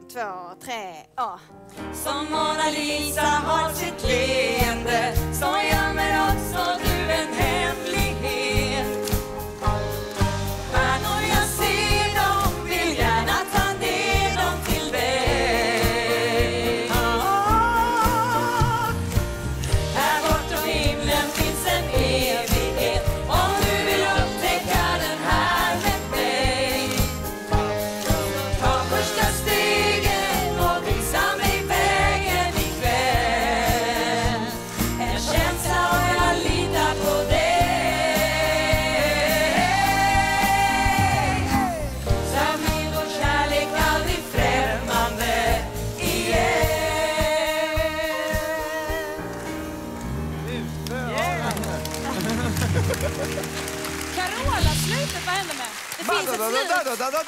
2, 3, ja. Som Mona Lisa har sitt leende, så gömmer också du en hemlighet. Stjärnor jag ser dem, vill gärna ta ner dem till dig. Här bortom himlen finns en evighet, om du vill upptäcka den här med mig. Ta första stegen och visa mig vägen ikväll. En känsla och jag litar på dig. Så blir vår kärlek aldrig främmande igen. Carola, slutet, vad hände med? Det finns ett slut.